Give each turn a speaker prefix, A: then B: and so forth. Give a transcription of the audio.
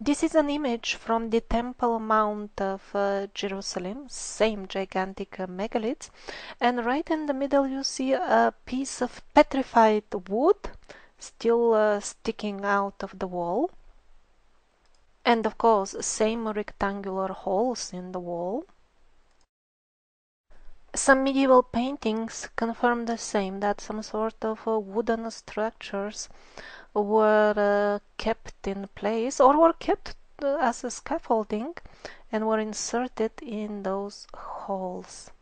A: This is an image from the Temple Mount of Jerusalem, same gigantic megaliths, and right in the middle you see a piece of petrified wood still sticking out of the wall, and of course same rectangular holes in the wall. Some medieval paintings confirm the same, that some sort of wooden structures were kept in place or were kept as a scaffolding and were inserted in those holes.